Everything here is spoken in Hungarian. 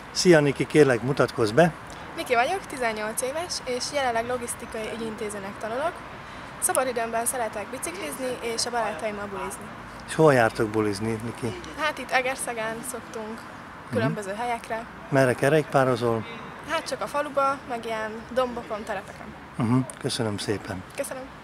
Szia Niki, kérlek mutatkozz be! Miki vagyok, 18 éves, és jelenleg logisztikai ügyintézőnek tanulok. Szabadidőmben szeretek biciklizni, és a barátaimmal bulizni. És hol jártok bulizni, Niki? Hát itt Egerszegen szoktunk, különböző helyekre. Merre kerékpározol? Hát csak a faluba, meg ilyen dombokon, telepeken. Köszönöm szépen! Köszönöm!